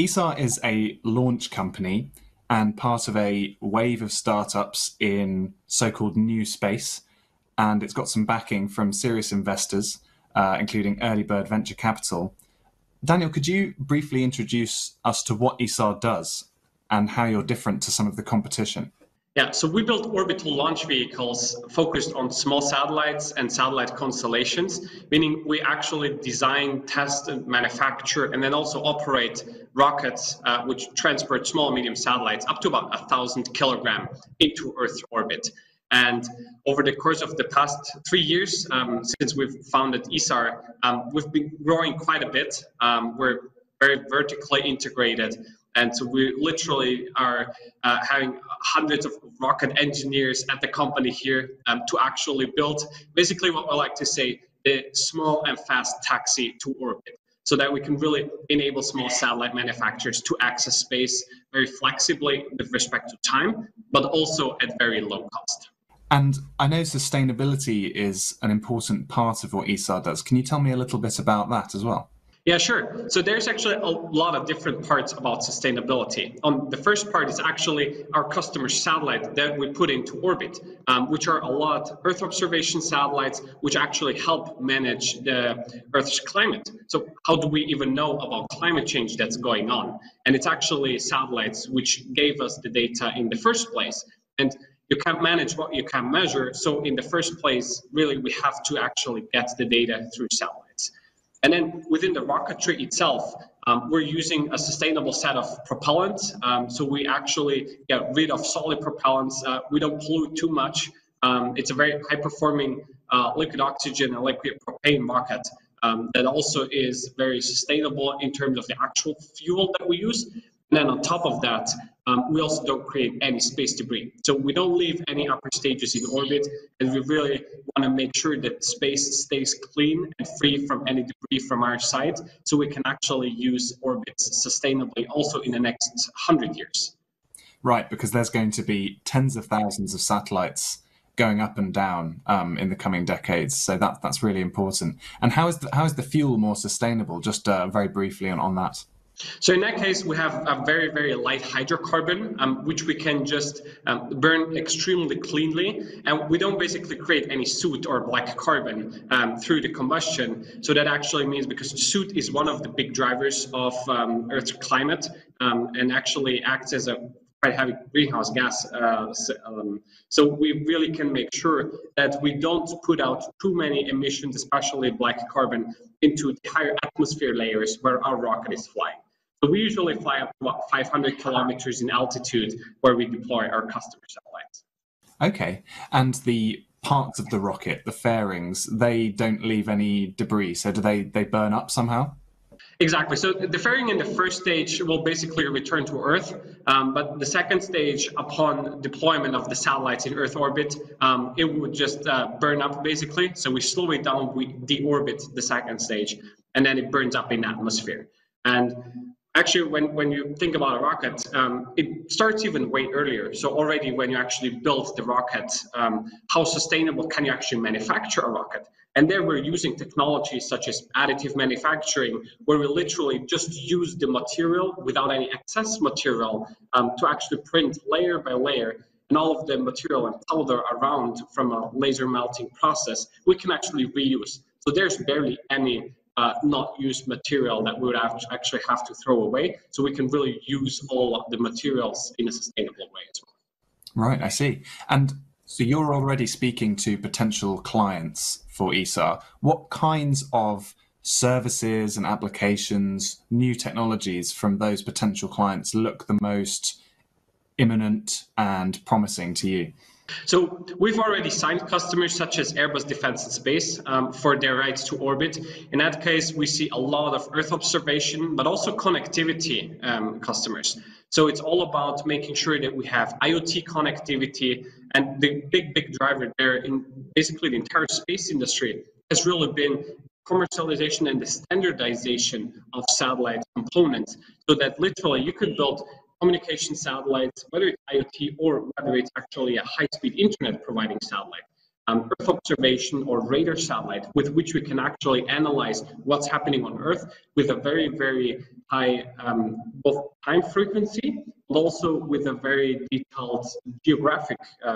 Isar is a launch company and part of a wave of startups in so-called new space, and it's got some backing from serious investors, including early bird venture capital. Daniel, could you briefly introduce us to what Isar does and how you're different to some of the competition? Yeah, so we built orbital launch vehicles focused on small satellites and satellite constellations, meaning we actually design, test, and manufacture, and then also operate rockets which transport small and medium satellites up to about 1,000 kilogram into Earth orbit. And over the course of the past 3 years, since we've founded Isar, we've been growing quite a bit. We're very vertically integrated. And so we literally are having hundreds of rocket engineers at the company here to actually build basically what we like to say, the small and fast taxi to orbit, so that we can really enable small satellite manufacturers to access space very flexibly with respect to time, but also at very low cost. And I know sustainability is an important part of what Isar does. Can you tell me a little bit about that as well? Yeah, sure. So there's actually a lot of different parts about sustainability. The first part is actually our customer satellite that we put into orbit, which are a lot of Earth observation satellites, which actually help manage the Earth's climate. So how do we even know about climate change that's going on? And it's actually satellites which gave us the data in the first place. And you can't manage what you can't measure. So in the first place, really, we have to actually get the data through satellites. And then within the rocketry itself, we're using a sustainable set of propellants. So we actually get rid of solid propellants. We don't pollute too much. It's a very high-performing liquid oxygen and liquid propane rocket that also is very sustainable in terms of the actual fuel that we use. And then on top of that, we also don't create any space debris. So we don't leave any upper stages in orbit, and we really want to make sure that space stays clean and free from any debris from our side, so we can actually use orbits sustainably also in the next 100 years. Right, because there's going to be tens of thousands of satellites going up and down in the coming decades. So that's really important. And how is the fuel more sustainable? Just very briefly on that. So in that case, we have a very, very light hydrocarbon, which we can just burn extremely cleanly. And we don't basically create any soot or black carbon through the combustion. So that actually means, because soot is one of the big drivers of Earth's climate and actually acts as a quite heavy greenhouse gas. So we really can make sure that we don't put out too many emissions, especially black carbon, into the higher atmosphere layers where our rocket is flying. So we usually fly up to about 500 kilometers in altitude where we deploy our customer satellites. Okay. And the parts of the rocket, the fairings, they don't leave any debris. So do they burn up somehow? Exactly. So the fairing in the first stage will basically return to Earth, but the second stage, upon deployment of the satellites in Earth orbit, it would just burn up basically. So we slow it down, we deorbit the second stage, and then it burns up in the atmosphere. And actually, when you think about a rocket, it starts even way earlier. So already when you actually build the rocket, how sustainable can you actually manufacture a rocket? And there we're using technologies such as additive manufacturing, where we literally just use the material without any excess material to actually print layer by layer. And all of the material and powder around from a laser melting process, we can actually reuse. So there's barely any not used material that we would actually have to throw away. So we can really use all of the materials in a sustainable way as well. Right, I see. And so you're already speaking to potential clients for Isar. What kinds of services and applications, new technologies from those potential clients look the most imminent and promising to you? So we've already signed customers such as Airbus Defence and Space for their rights to orbit. In that case, we see a lot of Earth observation, but also connectivity customers. So it's all about making sure that we have IoT connectivity, and the big driver there in basically the entire space industry has really been commercialization and the standardization of satellite components, so that literally you could build communication satellites, whether it's IoT or whether it's actually a high-speed internet providing satellite. Earth observation or radar satellite with which we can actually analyze what's happening on Earth with a very, very high both time frequency, but also with a very detailed geographic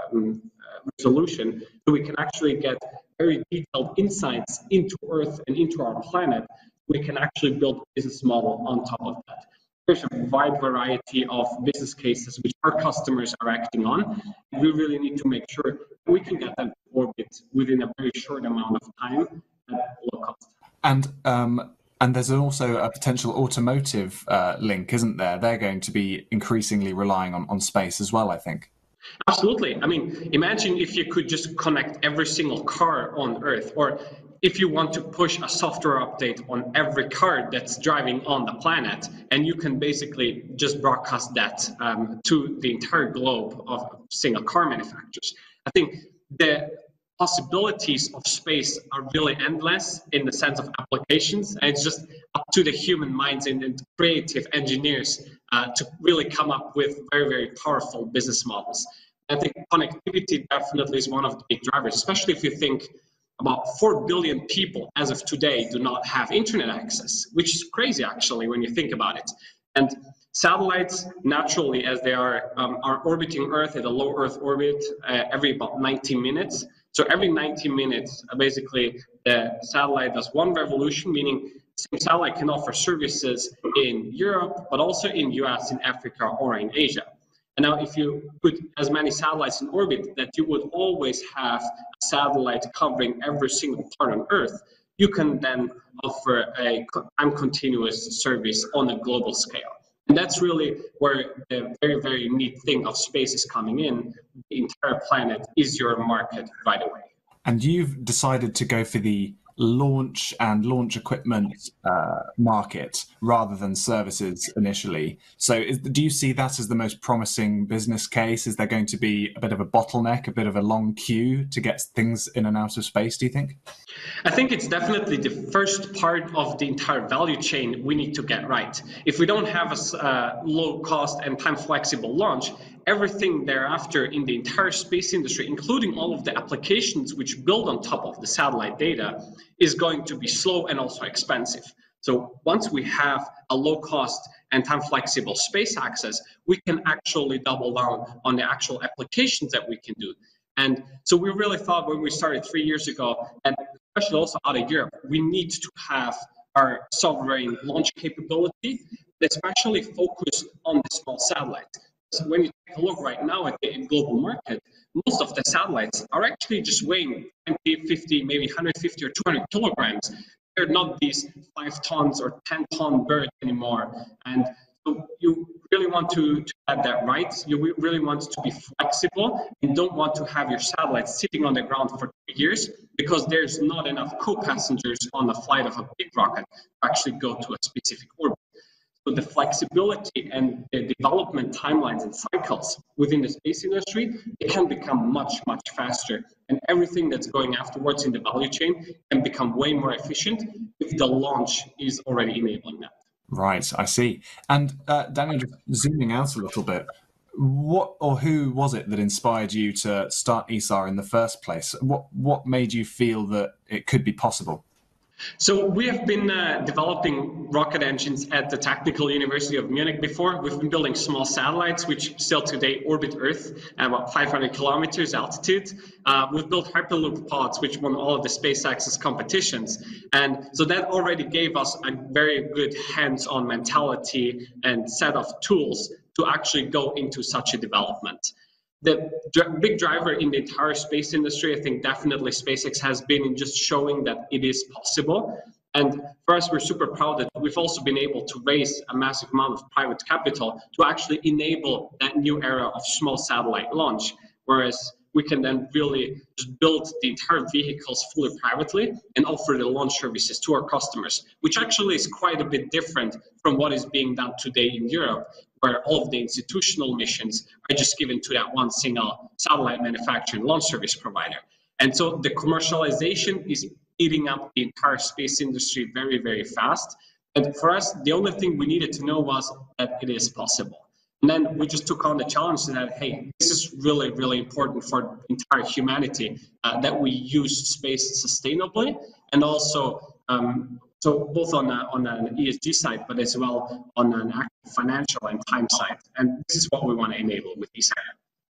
resolution, so we can actually get very detailed insights into Earth and into our planet. We can actually build a business model on top of that. There's a wide variety of business cases which our customers are acting on. We really need to make sure we can get them to orbit within a very short amount of time at low cost. And there's also a potential automotive link, isn't there? They're going to be increasingly relying on space as well, I think. Absolutely. I mean, imagine if you could just connect every single car on Earth, or if you want to push a software update on every car that's driving on the planet, and you can basically just broadcast that to the entire globe of single car manufacturers. I think the possibilities of space are really endless in the sense of applications, and it's just up to the human minds and creative engineers to really come up with very, very powerful business models. I think connectivity definitely is one of the big drivers, especially if you think about 4 billion people as of today do not have internet access, which is crazy actually when you think about it. And satellites, naturally, as they are orbiting Earth at a low Earth orbit every about 90 minutes. So every 90 minutes, basically, the satellite does one revolution, meaning the same satellite can offer services in Europe, but also in US, in Africa, or in Asia. And now if you put as many satellites in orbit that you would always have a satellite covering every single part on Earth, you can then offer a time continuous service on a global scale. And that's really where the very, very neat thing of space is coming in. The entire planet is your market right away. And you've decided to go for the launch and launch equipment market rather than services initially. So do you see that as the most promising business case? Is there going to be a bit of a bottleneck, a bit of a long queue to get things in and out of space, do you think? I think it's definitely the first part of the entire value chain we need to get right. If we don't have a low cost and time flexible launch, everything thereafter in the entire space industry, including all of the applications which build on top of the satellite data, is going to be slow and also expensive. So once we have a low cost and time flexible space access, we can actually double down on the actual applications that we can do. And so we really thought when we started 3 years ago, and especially also out of Europe, we need to have our sovereign launch capability, especially focused on the small satellite. So when you take a look right now at the global market, most of the satellites are actually just weighing 20, 50, maybe 150 or 200 kilograms. They're not these 5 tons or 10-ton birds anymore. And so you really want to get that right. You really want to be flexible and don't want to have your satellite sitting on the ground for 2 years because there's not enough co-passengers on the flight of a big rocket to actually go to a specific orbit. So the flexibility and the development timelines and cycles within the space industry, it can become much, much faster. And everything that's going afterwards in the value chain can become way more efficient if the launch is already enabling that. Right, I see. And Daniel, just zooming out a little bit, what or who was it that inspired you to start Isar in the first place? What made you feel that it could be possible? So we have been developing rocket engines at the Technical University of Munich before. We've been building small satellites, which still today orbit Earth at about 500 kilometers altitude. We've built Hyperloop pods, which won all of the SpaceX's competitions. And so that already gave us a very good hands-on mentality and set of tools to actually go into such a development. The big driver in the entire space industry, I think definitely SpaceX has been in just showing that it is possible. And for us, we're super proud that we've also been able to raise a massive amount of private capital to actually enable that new era of small satellite launch, whereas we can then really just build the entire vehicles fully privately and offer the launch services to our customers, which actually is quite a bit different from what is being done today in Europe, where all of the institutional missions are just given to that one single satellite manufacturer and launch service provider. And so the commercialization is eating up the entire space industry very, very fast. And for us, the only thing we needed to know was that it is possible. And then we just took on the challenge that, hey, this is really, really important for entire humanity, that we use space sustainably, and also so both on an ESG side, but as well on an actual financial and time side. And this is what we want to enable with Isar.